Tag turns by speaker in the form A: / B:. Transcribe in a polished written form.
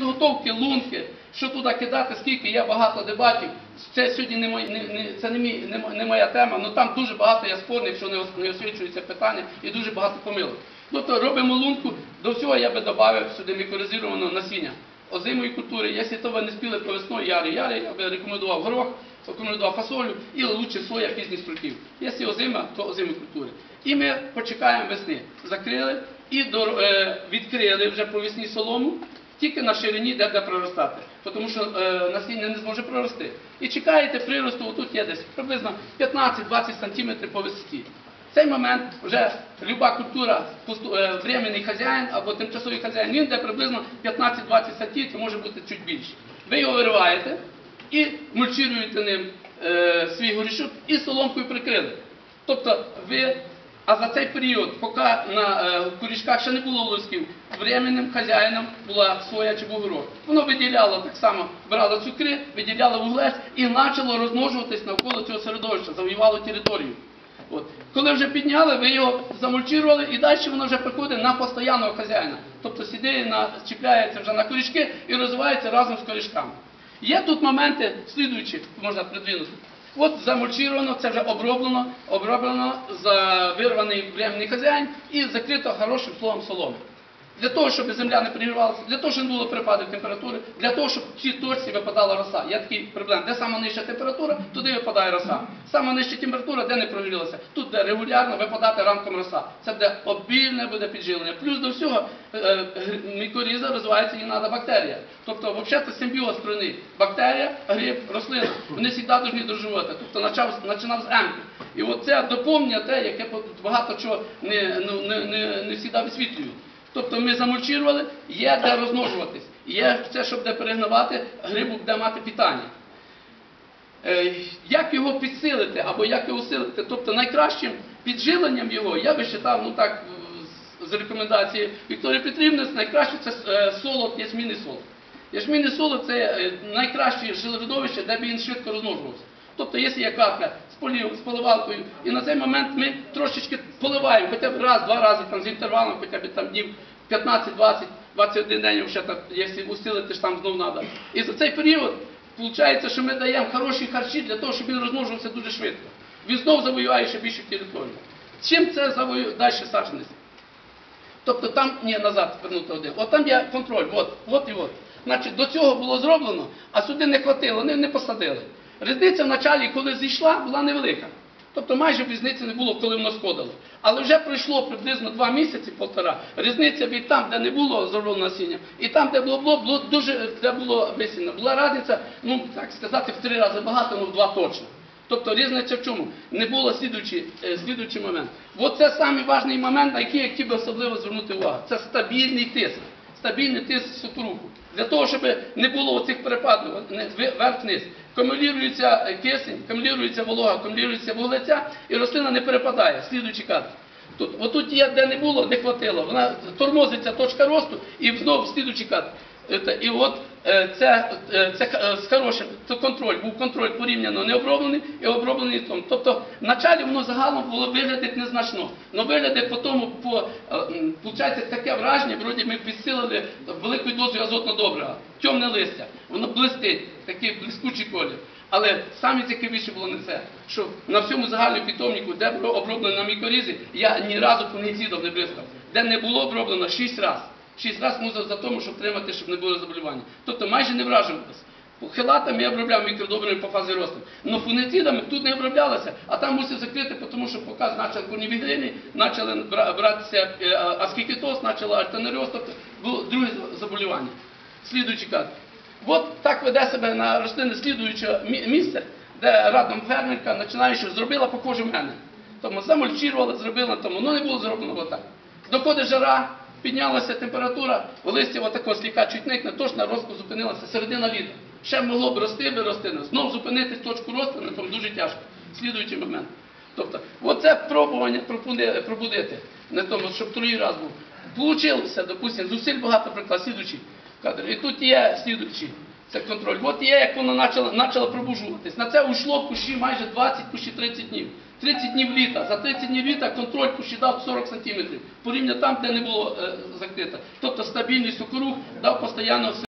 A: підготовки лунки, що туди кидати, скільки, є багато дебатів. Це сьогодні не моя тема, але там дуже багато є спорних, що не освічується питання, і дуже багато помилок. Тобто робимо лунку, до всього я би додав сюди мікоризованого насіння озимої культури. Якщо то ви не спіли по весною ярі, я би рекомендував горох, рекомендував фасолю і лучше соя пізніх сортів. Якщо озима, то озимі культури. І ми почекаємо весни. Закрили і відкрили вже по весні солому, тільки на ширині, де буде проростати. Тому що насіння не зможе прорости. І чекаєте приросту, отут є десь приблизно 15-20 см по висоті. В цей момент вже люба культура, временний хазяїн або тимчасовий хазяїн, він де приблизно 15-20 см, може бути чуть більше. Ви його вириваєте і мульчуєте ним свій горішок і соломкою прикрили. Тобто а за цей період, поки на корішках ще не було волосків, временним хазяїном була соя чи бугорок. Воно виділяло так само, брало цукри, виділяло вуглець і почало розмножуватись навколо цього середовища, завоювало територію. От. Коли вже підняли, ви його замульчували і далі воно вже приходить на постійного хазяїна. Тобто сідає, чіпляється вже на корішки і розвивається разом з корішками. Є тут моменти слідуючі, можна придвинути. От замульчировано, це вже оброблено, вирваний временний хазяїн і закрито хорошим слоєм соломи. Для того, щоб земля не пригрівалася, для того, щоб не було перепадів температури, для того, щоб в цій точці випадала роса. Є такий проблем. Де сама нижча температура, туди випадає роса. Сама нижча температура, де не прогрілася, тут буде регулярно випадати ранком роса. Це буде обільне буде підживлення. Плюс до всього мікоріза розвивається і треба бактерія. Тобто, взагалі, це симбіоз струни. Бактерія, гриб, рослина. Вони завжди повинні дружувати. Тобто, починав з емки. І оце доповнення те, яке багато чого не завжди висвітлюють. Тобто ми замульчували, є де розмножуватись, є це, щоб де перегнивати, грибу буде мати питання. Як його підсилити або як його усилити? Тобто найкращим підживленням його, я би вважав, ну так, з рекомендації Вікторії Петрівни, найкраще це солод, ячмінний солод. Ячмінний солод – це найкраще жиловидовище, де б він швидко розмножувався. Тобто, якщо є капля з поливалкою, і на цей момент ми трошечки поливаємо, хоча б раз-два рази там, з інтервалом, хоча б там днів 15-20, 21 день, якщо усилити, ж там знову треба. І за цей період, виходить, що ми даємо хороші харчі для того, щоб він розмножувався дуже швидко. Він знову завоює ще більшу територію. Чим це завоює далі саджаність? Тобто там, назад вернути один. От там є контроль, от і от. Значить, до цього було зроблено, а сюди не хватило, не посадили. Різниця в началі, коли зійшла, була невелика. Тобто майже різниці не було, коли воно сходило. Але вже пройшло приблизно 2 місяці, півтора. Різниця від там, де не було зробленого насіння, і там, де було дуже, де було висіння. Була різниця, ну, так сказати, в 3 рази багато, але в 2 точно. Тобто різниця в чому? Не було слідуючий момент. От це самий важливий момент, на який я хотів би особливо звернути увагу. Це стабільний тиск. Стабільний тиск сокоруху. Для того, щоб не було оцих перепадів вверх-вниз. Кумулюється кисень, кумулюється волога, кумулюється вуглеця, і рослина не перепадає. Слідуючий кадр. Отут є, де не було, не хватило. Вона тормозиться точка росту, і знову слідуючий кадр. І от це з хорошим, це контроль, був контроль порівняно необроблений і оброблений том. Тобто, вначалі воно загалом було виглядати незначно, але виглядає по тому, виходить таке враження, вроді ми підсилили великою дозою азотного добрива, темне листя, воно блистить, такий блискучий колір. Але саме цікавіше було не це, що на всьому загальному питомнику, де було оброблено на мікорізі, я ні разу фунгіцидом не бризкав. Де не було оброблено 6 разів. 6 разів мусив за тому, щоб тримати, щоб не було заболівання. Тобто майже не вражувалося. Хелатами я обробляв мікродобривами по фазі росту. Але фунгіцидами тут не оброблялося, а там мусив закрити, тому що поки почали корнівіглини, почали братися аскікітоз, почало альтенеріоз, тобто було друге заболівання. Слідуючий кадр. От так веде себе на рослини слідуюче місце, де радом фермерка, починаючи, зробила похоже в мене. Тому замульчувала, зробила, тому, не було зроблено отак. Доходить жара, піднялася температура, в листі отако сліка чуть никне, точно росту зупинилася середина літа. Ще могло б рости, знову зупинити точку росту, тому дуже тяжко. Слідуючий момент. Тобто, оце пробування пробудити, не тому, щоб другий раз був. Получилося, допустимо, зусиль багато приклад, слідуючий кадр. І тут є слідуючий, це контроль. От є, як воно почало пробужуватись. На це уйшло кущі майже 20, кущі 30 днів. 30 днів літа. За 30 днів літа контроль кущі дав 40 см. Порівняно там, де не було закрито. Тобто стабільний сокорух дав постійно